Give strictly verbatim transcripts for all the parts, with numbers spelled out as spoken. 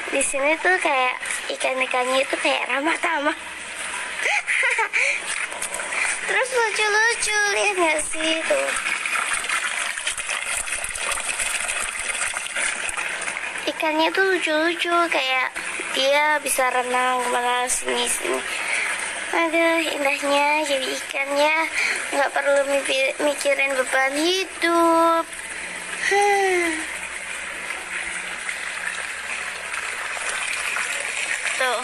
Di sini tuh kayak ikan-ikannya itu kayak ramah tamah. Terus lucu-lucu, lihat nggak sih tuh? Ikannya tuh lucu-lucu, kayak dia bisa renang kemana sini sini. Aduh, indahnya jadi ikannya, nggak perlu mikirin beban hidup. Tuh,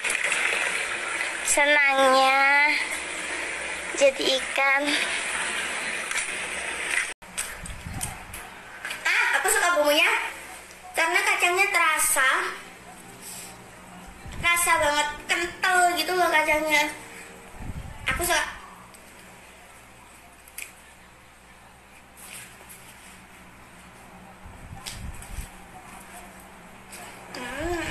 senangnya jadi ikan. Ah, aku suka bumbunya karena kacangnya terasa, rasa banget, kental gitu loh kacangnya. Aku suka. Hmm.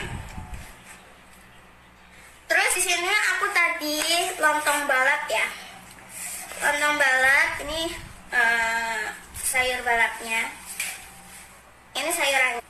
Terus di sini aku tadi lontong balap ya. Lontong balap ini uh, sayur balapnya. Ini sayurannya.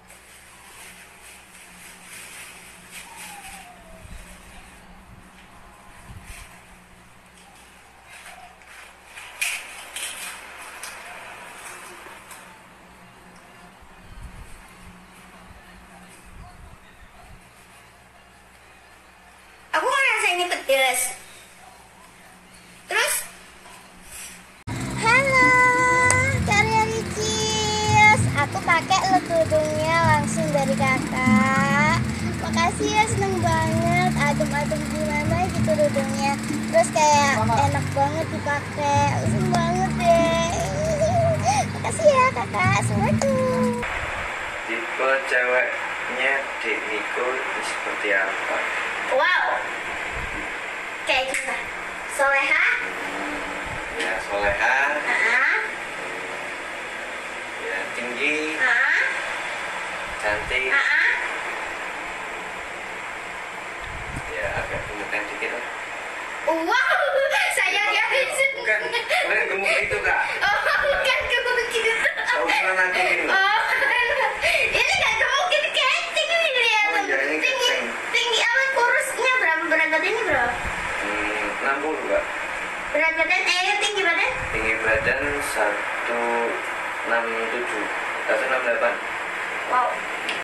Aku ngerasa ini pedes. Terus, halo, karya Ricis. Aku pakai legudungnya langsung dari kakak. Makasih ya, seneng banget. Adem-adem gimana gitu dudungnya. Terus kayak enak banget dipakai. Langsung banget deh. Makasih ya kakak, semuanya. Tipe ceweknya Dek Niko itu seperti apa? Wow, kayak gimana? Soleha? Ya soleha, Ah, ya tinggi, ah, cantik, ah. ya agak gemukan dikit lah. Wow, saya ya. Bukan, bukan gemuk itu kak. Oh, bukan gemuk gitu. Sausunan aku ini. Oh, ini nggak gemuk, ini kayak tinggi lihat. Oh, iya, ini Tinggi, kenceng. tinggi apa kurusnya berapa berat badannya bro? Hmm, enam puluh kak. Berat badan, eh tinggi badan? Tinggi badan satu enam tujuh, satu enam delapan. Wow.